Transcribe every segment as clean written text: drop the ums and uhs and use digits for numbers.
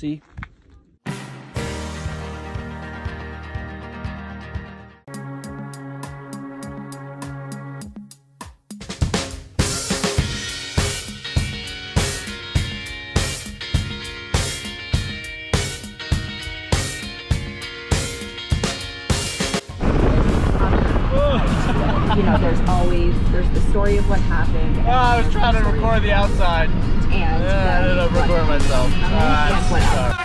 see. You know, there's the story of what happened. Oh, I was trying to record the outside. And I ended up recording myself. and what else.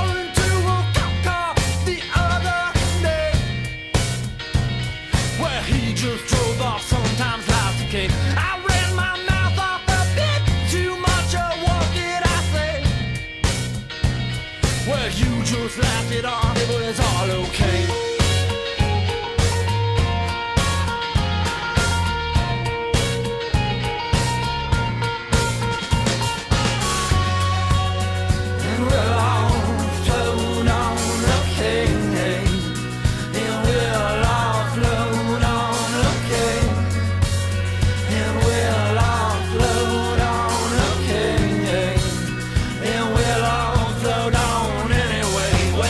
Just laughed it off, it was all okay. And we'll all float on, okay. And we'll all float on, okay. And we'll all float on, okay. And we'll all float on anyway.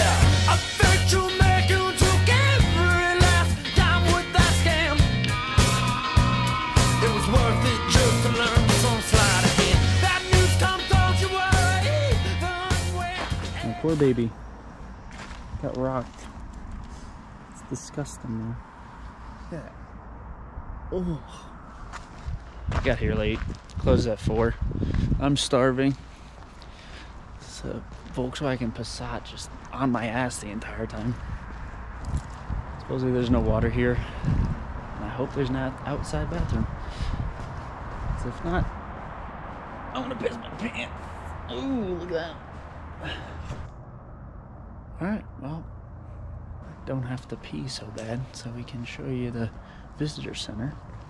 Poor baby. Got rocked. It's disgusting though. Yeah. Oh. Got here late. Closed at 4. I'm starving. It's a Volkswagen Passat just on my ass the entire time. Supposedly there's no water here. And I hope there's not outside bathroom. 'Cause if not, I'm gonna piss my pants. Ooh, look at that. Alright, well, I don't have to pee so bad, so we can show you the visitor center.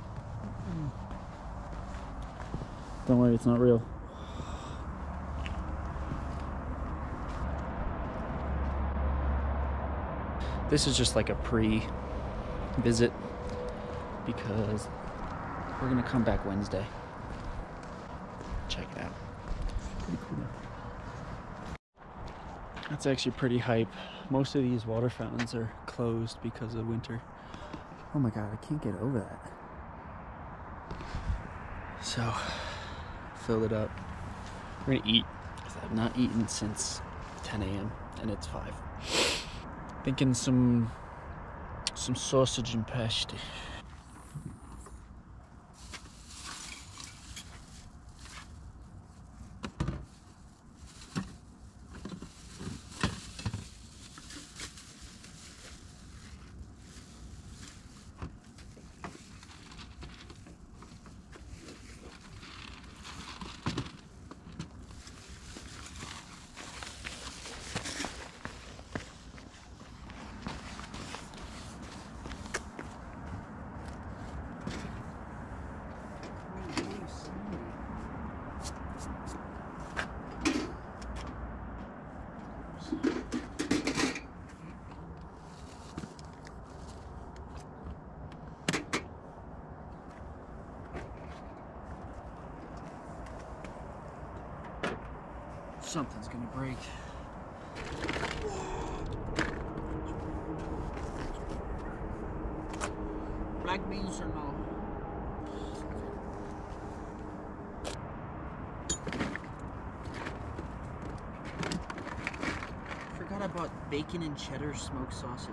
Don't worry, it's not real. This is just like a pre-visit because we're gonna come back Wednesday. Check it out. Pretty cool. That's actually pretty hype. Most of these water fountains are closed because of winter. Oh my god, I can't get over that. So, filled it up. We're gonna eat, because I've not eaten since 10 a.m. and it's 5. Thinking some sausage and pesto. Something's gonna break. Black beans or no? Forgot I bought bacon and cheddar smoked sausage.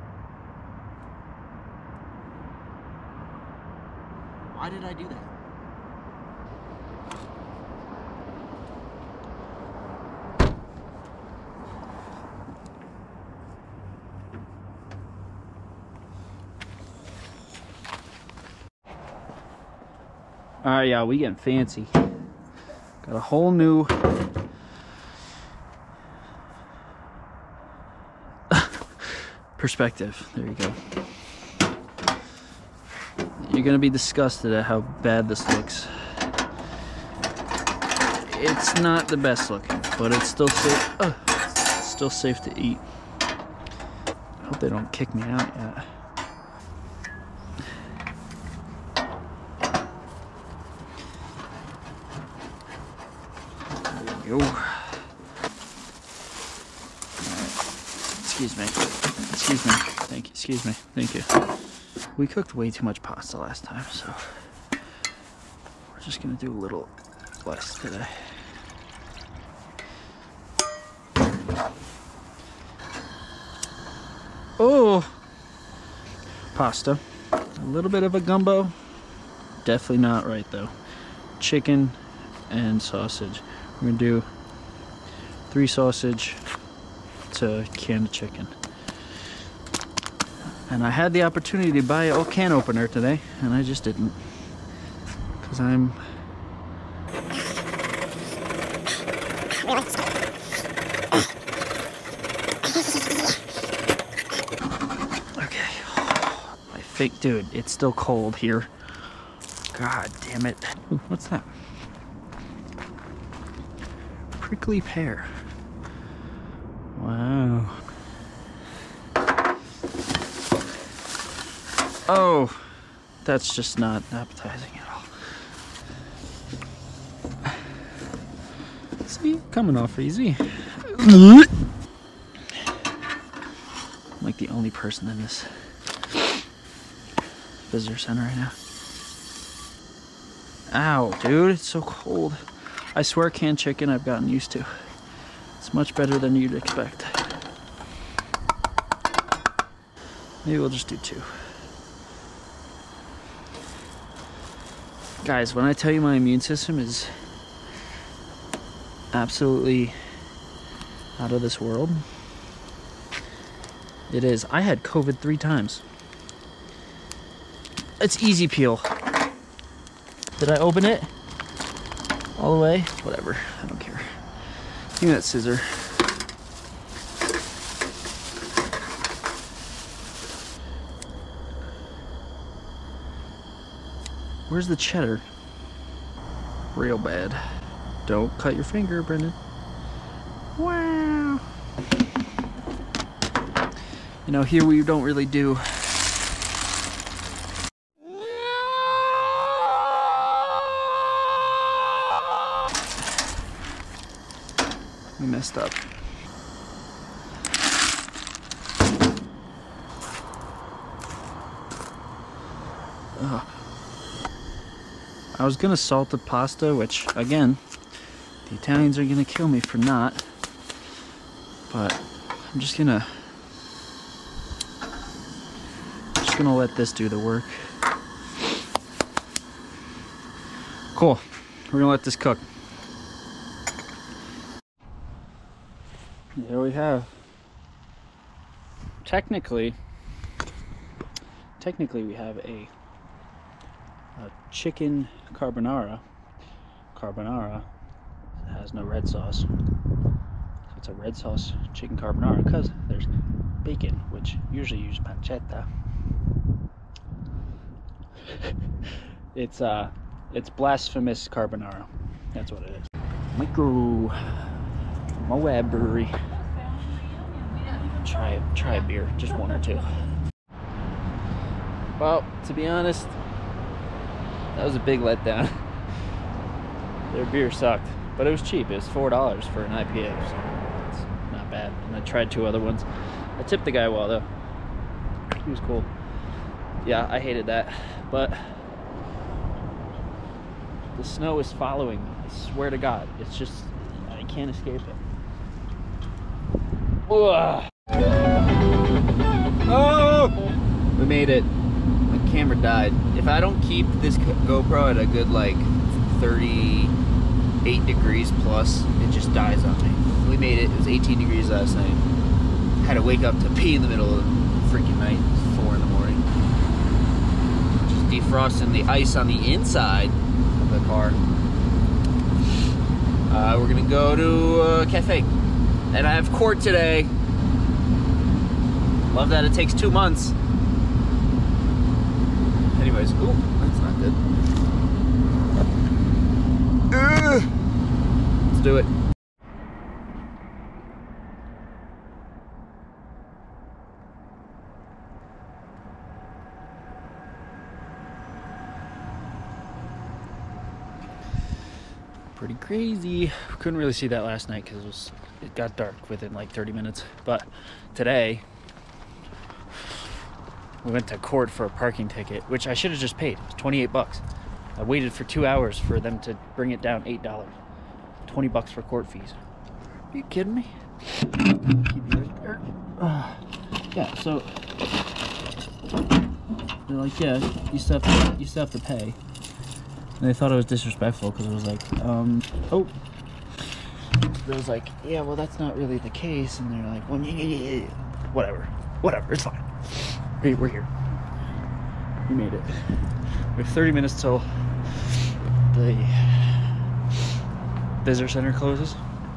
Why did I do that? Alright, y'all, we getting fancy. Got a whole new perspective. There you go. You're gonna be disgusted at how bad this looks. It's not the best looking, but it's still safe. It's still safe to eat. I hope they don't kick me out yet. There you go. Excuse me. Excuse me. Thank you. Excuse me. Thank you. We cooked way too much pasta last time, so we're just gonna do a little less today. Oh! Pasta. A little bit of a gumbo. Definitely not right though. Chicken and sausage. We're gonna do 3 sausage to a can of chicken. And I had the opportunity to buy a can opener today, and I just didn't. Because I'm... Okay. My fake dude, it's still cold here. God damn it. Ooh, what's that? Prickly pear. Wow. Oh, that's just not appetizing at all. See, coming off easy. I'm like the only person in this visitor center right now. Ow, dude, it's so cold. I swear canned chicken I've gotten used to. It's much better than you'd expect. Maybe we'll just do 2. Guys, when I tell you my immune system is absolutely out of this world, it is. I had COVID 3 times. It's easy peel. Did I open it all the way? Whatever, I don't care. Give me that scissor. Where's the cheddar? Real bad. Don't cut your finger, Brendan. Wow. You know, here we don't really do. We messed up. Ugh. I was gonna salt the pasta, which again, the Italians are gonna kill me for not. But I'm just gonna let this do the work. Cool. We're gonna let this cook. There we have. Technically we have a chicken carbonara. Carbonara has no red sauce. So it's a red sauce chicken carbonara because there's bacon, which usually use pancetta. It's blasphemous carbonara. That's what it is. Micro Moab Brewery. Try a beer, just 1 or 2. Well, to be honest, that was a big letdown. Their beer sucked, but it was cheap. It was $4 for an IPA, so it's not bad. And I tried 2 other ones. I tipped the guy well though. He was cool. Yeah, I hated that, but the snow is following me. I swear to God, it's just, I can't escape it. Ugh. Oh! We made it. My camera died. If I don't keep this GoPro at a good like 38 degrees plus, it just dies on me. We made it. It was 18 degrees last night. Had to wake up to pee in the middle of the freaking night. 4 in the morning. Just defrosting the ice on the inside of the car. We're gonna go to a cafe. And I have court today. Love that it takes 2 months. Anyways, ooh, that's not good. Let's do it. Pretty crazy. Couldn't really see that last night because it was it got dark within like 30 minutes. But today, we went to court for a parking ticket, which I should have just paid. It was 28 bucks. I waited for 2 hours for them to bring it down $8. 20 bucks for court fees. Are you kidding me? Yeah, so they're like, yeah, you still have to pay. And they thought it was disrespectful because it was like, oh. It was like, yeah, well, that's not really the case. And they're like, well, yeah. Whatever, it's fine. We're here. We made it. We have 30 minutes till the visitor center closes.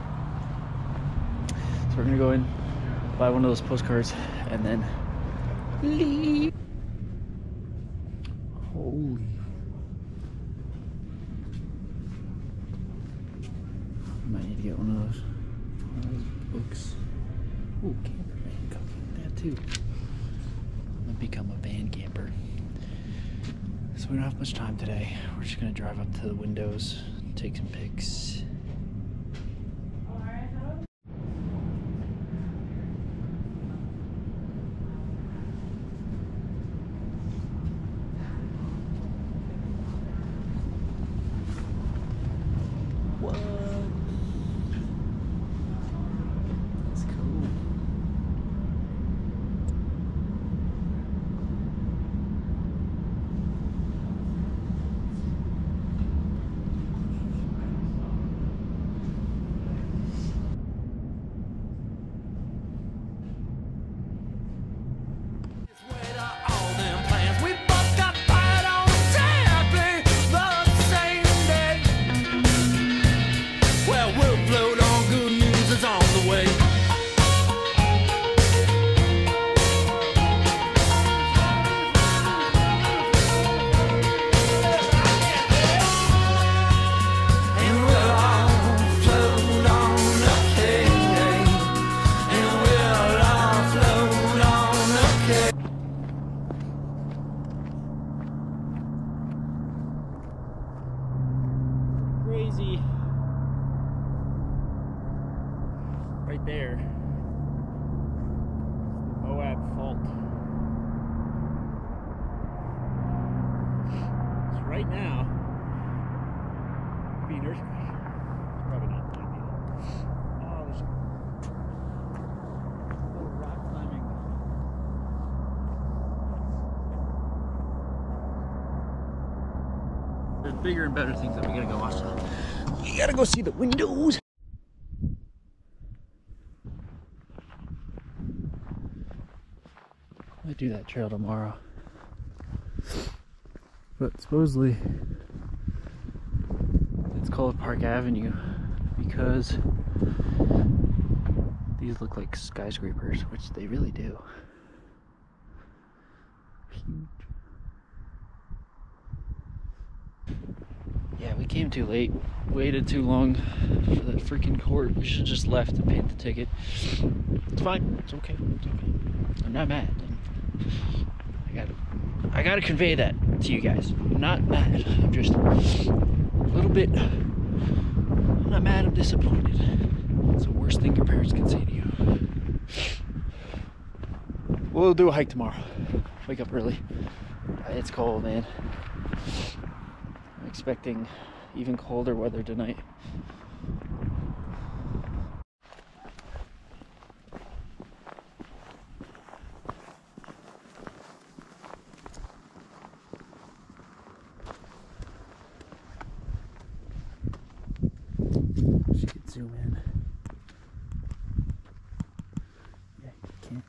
So we're gonna go in, buy one of those postcards, and then leave. Holy. Might need to get one of those books. Ooh, camperman cooking. That too. I've become a van camper. So we don't have much time today. We're just gonna drive up to the windows, take some pics. What? That's cool. Crazy. Right there. Moab Fault. So right now, be an earthquake. Probably not. Oh, there's a rock climbing. There's bigger and better things that we gotta go watch. We gotta go see the windows. I might do that trail tomorrow. But supposedly it's called Park Avenue because these look like skyscrapers, which they really do. Huge. Yeah, we came too late. Waited too long for that freaking court. We should have just left and paid the ticket. It's fine. It's okay. It's okay. I'm not mad. I gotta convey that to you guys. I'm not mad. I'm just a little bit. I'm not mad. I'm disappointed. It's the worst thing your parents can say to you. We'll do a hike tomorrow. Wake up early. It's cold, man. I'm expecting even colder weather tonight. She could zoom in. Yeah, you can't.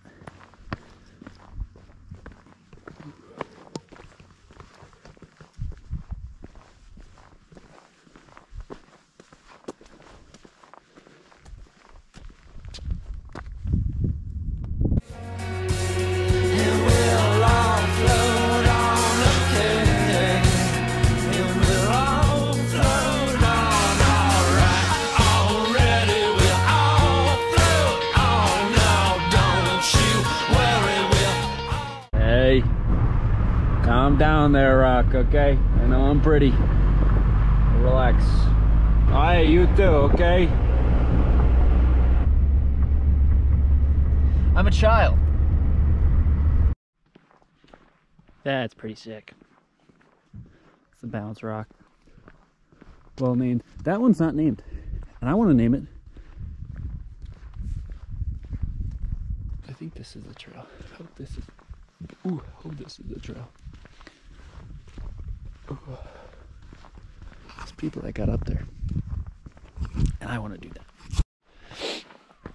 Calm down there, Rock, okay? I know I'm pretty. Relax. Alright, you too, okay? I'm a child. That's pretty sick. It's the balance rock. Well named. That one's not named. And I want to name it. I think this is the trail. Hope this is. Ooh, hope this is the trail. Ooh. There's people that got up there. And I want to do that.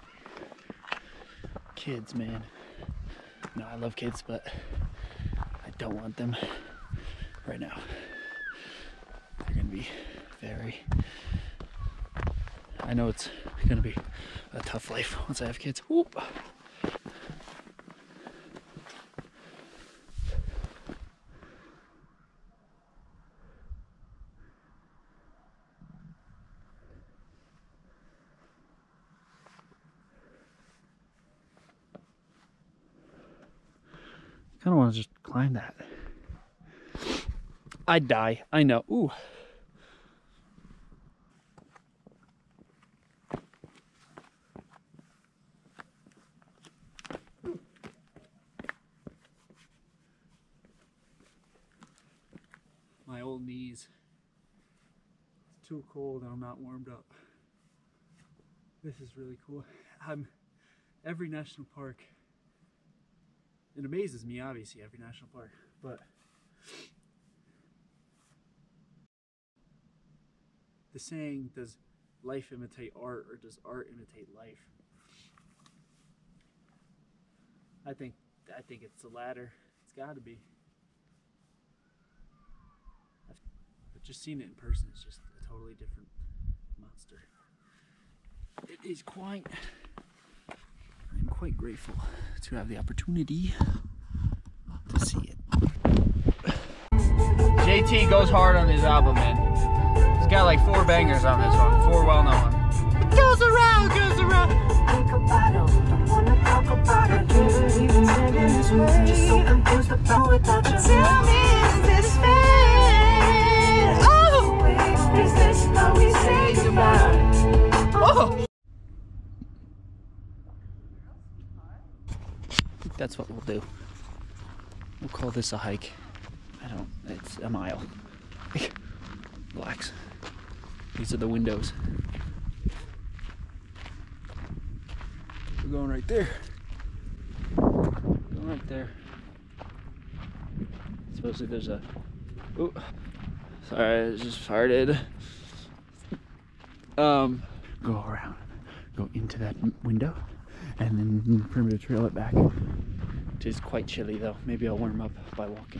Kids, man. No, I love kids, but I don't want them right now. They're gonna be very... I know it's gonna be a tough life once I have kids. Whoop. I don't want to just climb that. I'd die. I know. Ooh. My old knees. It's too cold and I'm not warmed up. This is really cool. Every national park. It amazes me, obviously, every national park, but the saying, does life imitate art or does art imitate life? I think it's the latter. It's got to be. But just seeing it in person is just a totally different monster. It is quite... I'm quite grateful to have the opportunity to see it. JT goes hard on his album, man. He's got like 4 bangers on this one, 4 well-known ones. It goes around, goes around. Tell me, is this fair? Oh, is this how we say goodbye? Oh! That's what we'll do. We'll call this a hike. It's a mile. Relax. These are the windows. We're going right there. Going right there. Supposedly there's a... Ooh. Sorry, I just farted. Go around. Go into that window. And then perimeter trail it back. It is quite chilly though. Maybe I'll warm up by walking.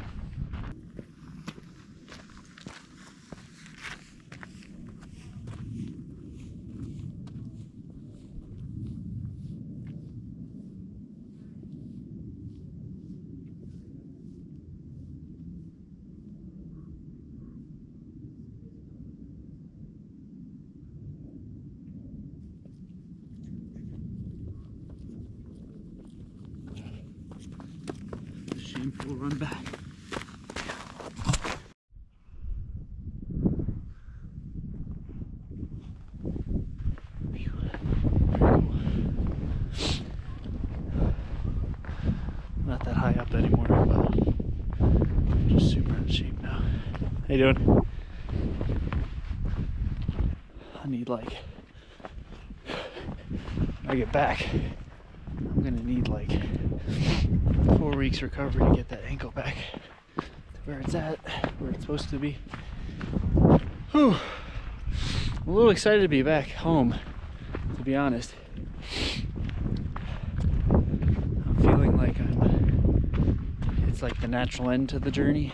We'll run back. Not that high up anymore, but I'm just super in shape now. How you doing? I need like, when I get back, I'm gonna need like 4 weeks recovery to get that ankle back to where it's at, where it's supposed to be. Whew. I'm a little excited to be back home, to be honest. I'm feeling like it's like the natural end to the journey.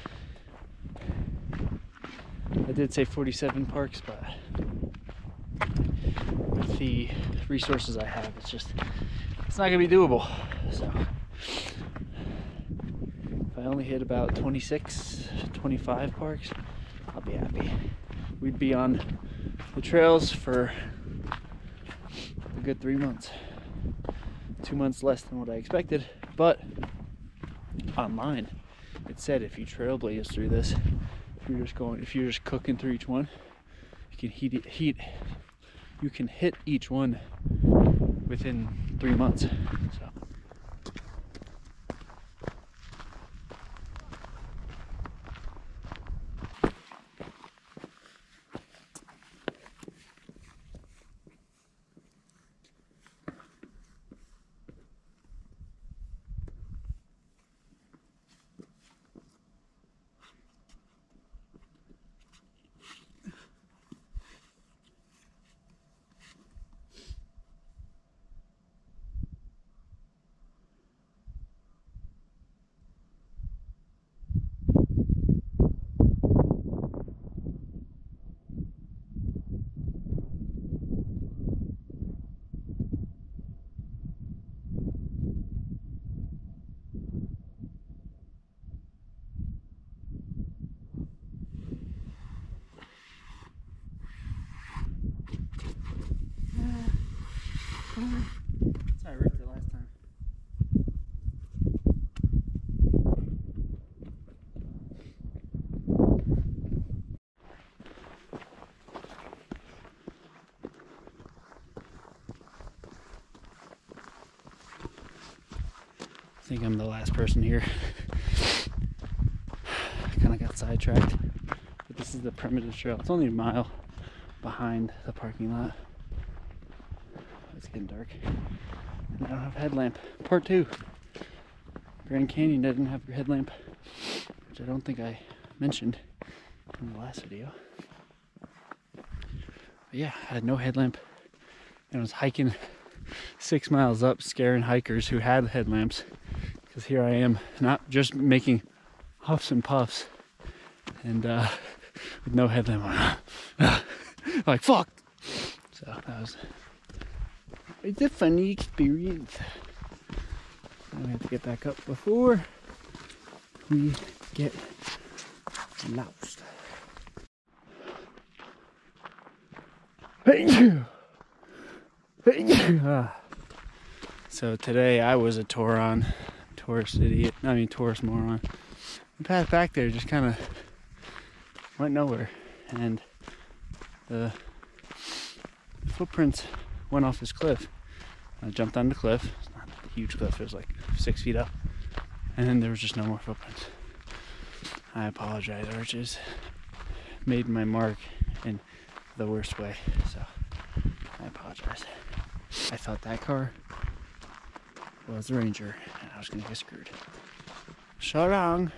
I did say 47 parks, but with the resources I have, it's not gonna be doable. So if I only hit about 26, 25 parks, I'll be happy. We'd be on the trails for a good 3 months. 2 months less than what I expected, but online it said if you trailblaze through this, if you're just cooking through each one, you can hit each one within 3 months. So That's how I ripped it last time. I think I'm the last person here. Kind of got sidetracked. But this is the primitive trail. It's only a mile behind the parking lot. It's getting dark. And I don't have a headlamp. Part 2. Grand Canyon doesn't have a headlamp, which I don't think I mentioned in the last video. But yeah, I had no headlamp and I was hiking 6 miles up, scaring hikers who had headlamps. Because here I am, not just making huffs and puffs, and with no headlamp on. Like, fuck! So that was a funny experience. Now we have to get back up before we get lost. So today I was a tourist idiot. I mean tourist moron. The path back there just kind of went nowhere, and the footprints went off this cliff. I jumped on the cliff. It's not a huge cliff, it was like 6 feet up, and then there was just no more footprints. I apologize, Arches. Made my mark in the worst way, so I apologize. I thought that car was the Ranger, and I was gonna get screwed. So long.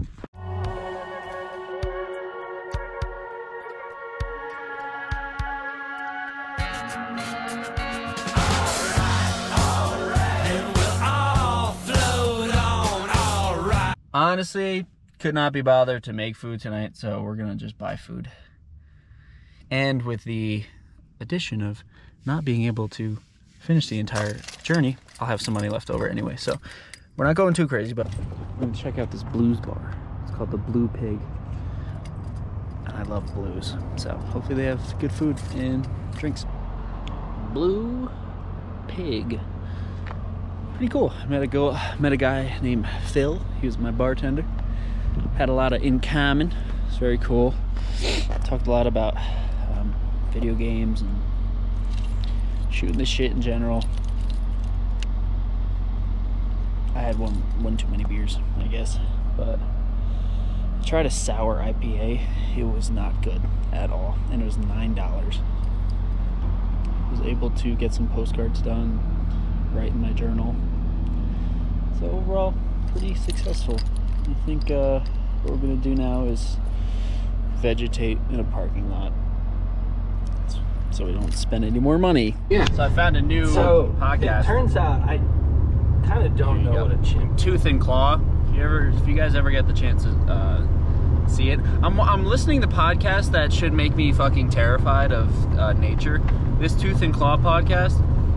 Honestly, could not be bothered to make food tonight, so we're gonna just buy food. And with the addition of not being able to finish the entire journey, I'll have some money left over anyway, so we're not going too crazy, but we're gonna check out this blues bar. It's called the Blue Pig, and I love blues, so hopefully they have good food and drinks. Blue Pig. Pretty cool. I met a guy named Phil. He was my bartender. Had a lot of in common. It's very cool. Talked a lot about video games and shooting the shit in general. I had one too many beers, I guess, but I tried a sour IPA. It was not good at all, and it was $9. I was able to get some postcards done, write in my journal. So overall, pretty successful. I think what we're gonna do now is vegetate in a parking lot, so we don't spend any more money. Yeah. So I found a new podcast. It turns out I kind of don't know what a chimp. Tooth and Claw. If you guys ever get the chance to see it, I'm listening to podcasts that should make me fucking terrified of nature. This Tooth and Claw podcast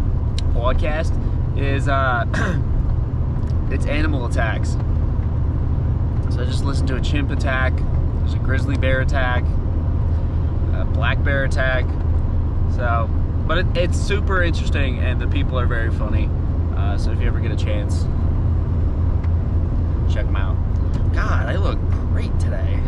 is it's animal attacks. So I just listened to a chimp attack. There's a grizzly bear attack, a black bear attack. So, but it's super interesting, and the people are very funny. So if you ever get a chance, check them out. God, I look great today.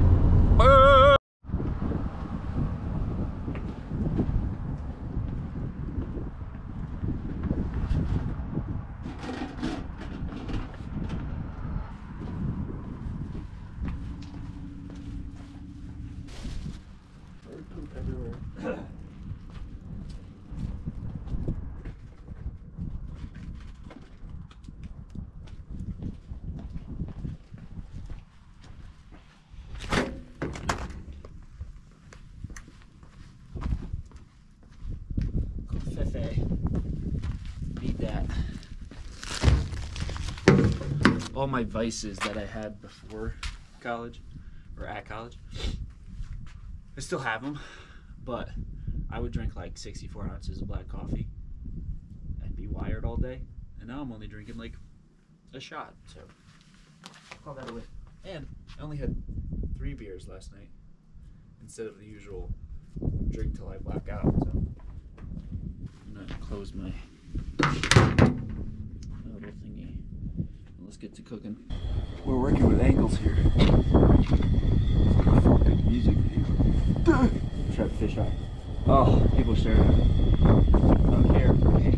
Need that. All my vices that I had before college, or at college, I still have them, but I would drink like 64 ounces of black coffee and be wired all day, and now I'm only drinking like a shot, so call that away. And I only had 3 beers last night instead of the usual drink till I black out, so I'm gonna close my Little thingy. Let's get to cooking. We're working with angles here. Fucking music video. Trap fish eye. Oh, people staring at it. Don't care.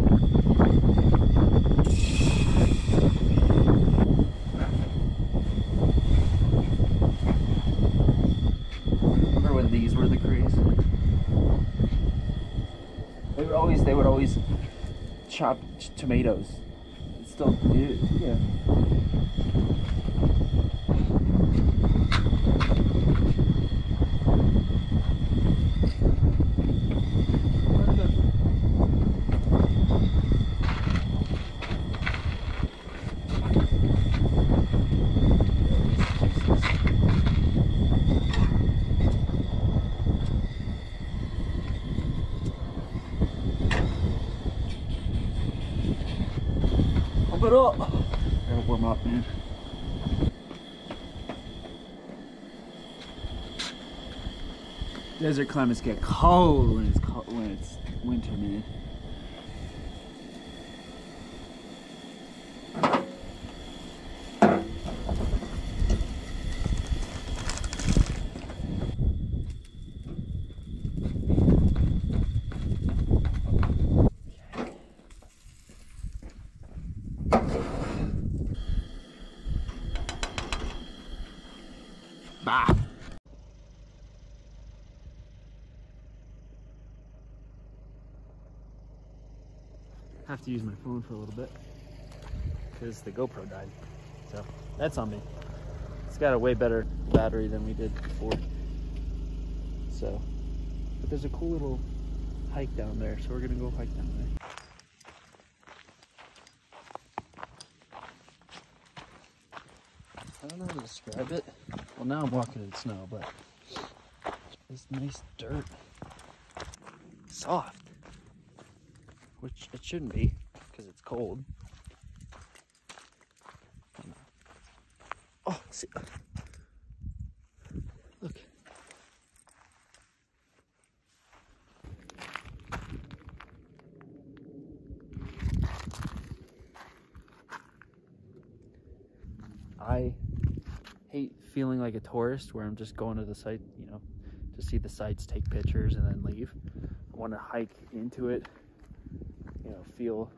Remember when these were the craze? They would always chop tomatoes. It's still, yeah. Pump it up. Gotta warm up, man. Desert climates get cold when it's winter, man. Bah. Have to use my phone for a little bit because the GoPro died. So that's on me. It's got a way better battery than we did before. So, but there's a cool little hike down there, so we're gonna go hike down there. I don't know how to describe it. Well, now I'm walking in snow, but this nice dirt, soft, which it shouldn't be because it's cold. Oh, see, look. I hate feeling like a tourist where I'm just going to the site, you know, to see the sites, take pictures, and then leave. I want to hike into it, you know, feel,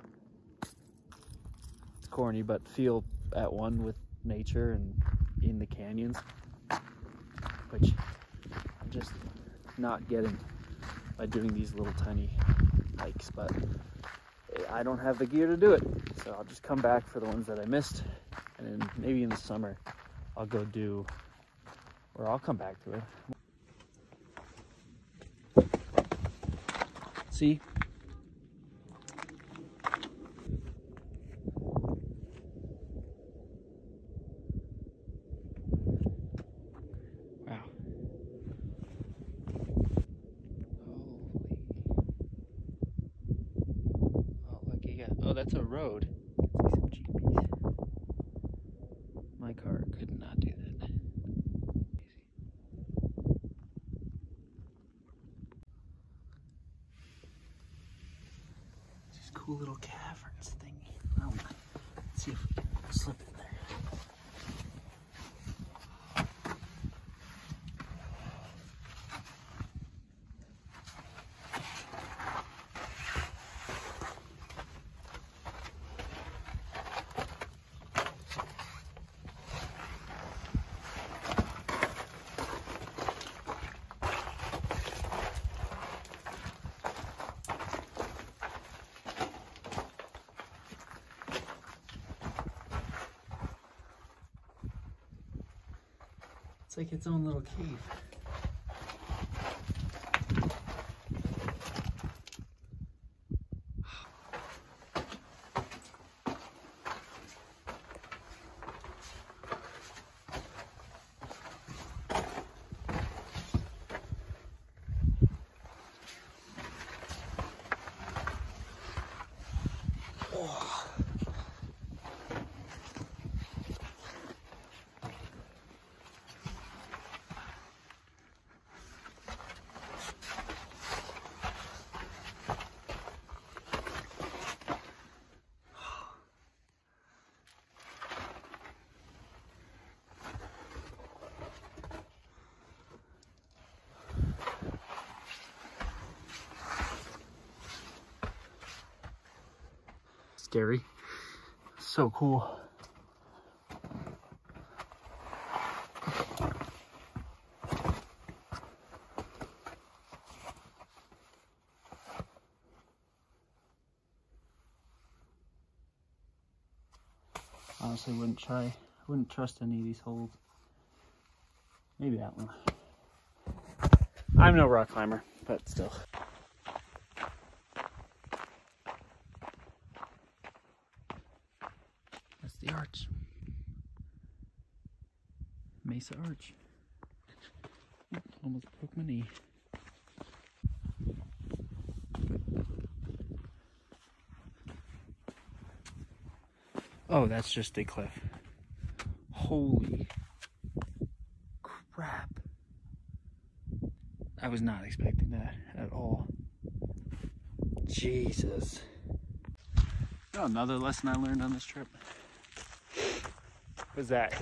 it's corny, but feel at one with nature and in the canyons, which I'm just not getting by doing these little tiny hikes. But I don't have the gear to do it, so I'll just come back for the ones that I missed, and then maybe in the summer I'll go do, or I'll come back to it. See? Wow. Holy. Oh, look, you got, oh, that's a road. See some jeepies. My car could not do that. Just cool little caverns thingy. Oh, let's see if we can slip in there. It's like its own little cave. scary. So cool. Honestly, wouldn't trust any of these holes. Maybe that one. I'm no rock climber, but still. That's the arch. Mesa Arch. Almost broke my knee. Oh, that's just a cliff. Holy crap. I was not expecting that at all. Jesus. You know, another lesson I learned on this trip was that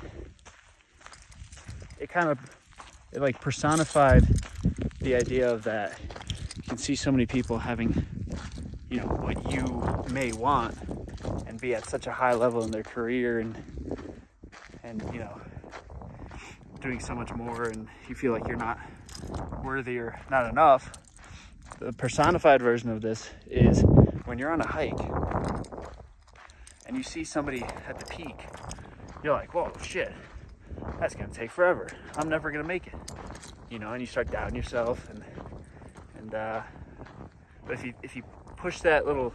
it like personified the idea of that you can see so many people having, you know, what you may want and be at such a high level in their career and you know, doing so much more, and you feel like you're not worthy or not enough. The personified version of this is when you're on a hike and you see somebody at the peak, you're like, whoa, shit, that's gonna take forever. I'm never gonna make it. You know, and you start doubting yourself but if you push that little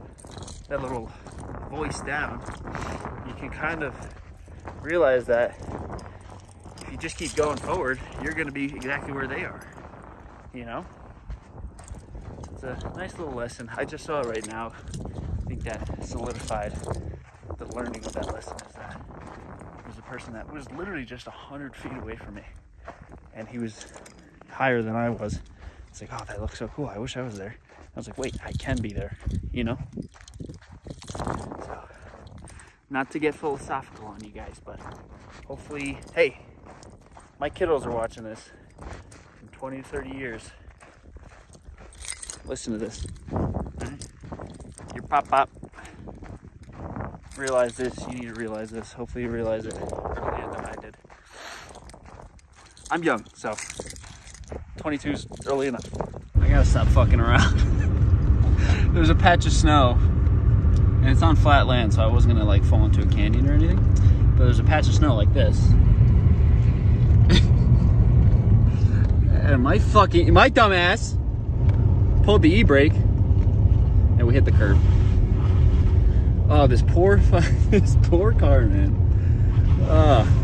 voice down, you can kind of realize that if you just keep going forward, you're gonna be exactly where they are. You know? It's a nice little lesson. I just saw it right now. I think that solidified the learning of that lesson is that there was a person that was literally just 100 feet away from me, and he was higher than I was. It's like, oh, that looks so cool. I wish I was there. I was like, wait, I can be there, you know? So, not to get philosophical on you guys, but hopefully, hey, my kiddos are watching this in 20 to 30 years. Listen to this. Right? Your pop realize this. You need to realize this. Hopefully you realize it earlier than I did. I'm young, so 22 is early enough. I gotta stop fucking around. There's a patch of snow, and it's on flat land, so I wasn't gonna like fall into a canyon or anything. But there's a patch of snow like this. And my dumbass pulled the e-brake, and we hit the curb. Oh, this poor car, man.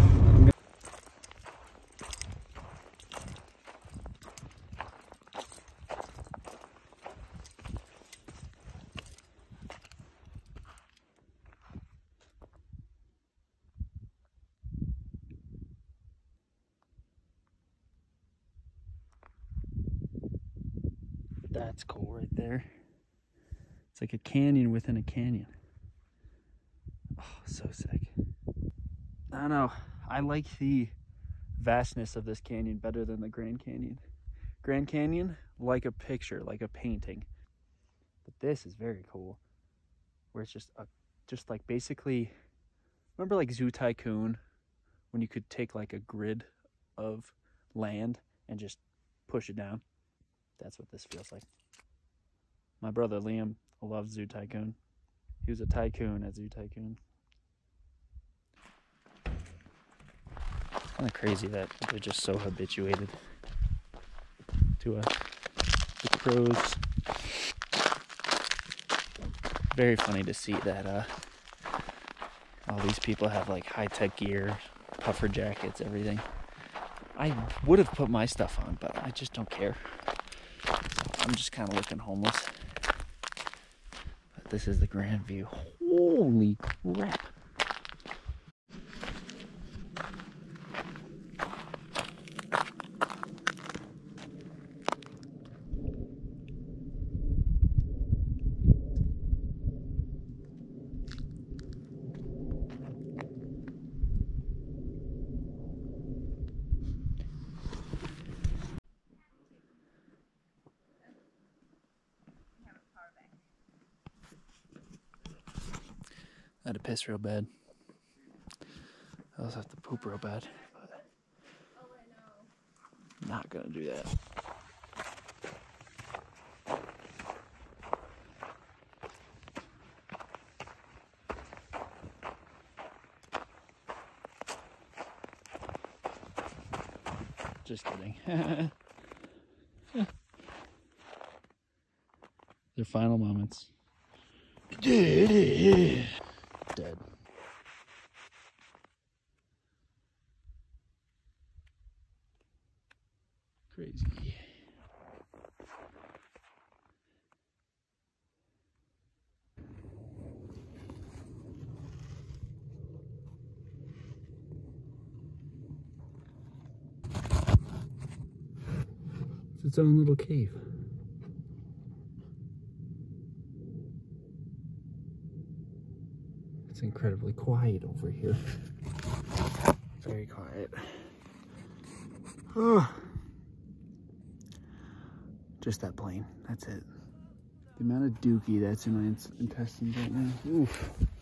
That's cool right there. It's like a canyon within a canyon. Oh, so sick. I don't know. I like the vastness of this canyon better than the Grand Canyon. Grand Canyon, like a picture, like a painting. But this is very cool. Where it's just like basically, remember like Zoo Tycoon, when you could take like a grid of land and just push it down? That's what this feels like. My brother Liam loved Zoo Tycoon. He was a tycoon at Zoo Tycoon. Kind of crazy that they're just so habituated to the crows. Very funny to see that all these people have like high-tech gear, puffer jackets, everything. I would have put my stuff on, but I just don't care. I'm just kind of looking homeless. But this is the grand view. Holy crap. had to piss real bad. I also have to poop real bad. But not gonna do that. Just kidding. Their final moments. Dead. Crazy. It's its own little cave. It's incredibly quiet over here. Very quiet. Oh. Just that plane. That's it. The amount of dookie that's in my intestines right now. Oof.